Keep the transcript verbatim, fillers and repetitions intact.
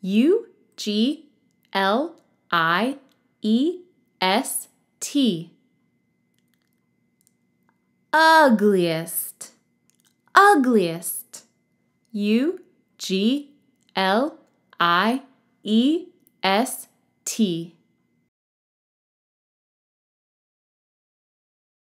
U G L I E S T. Ugliest, ugliest. U G L I E S T.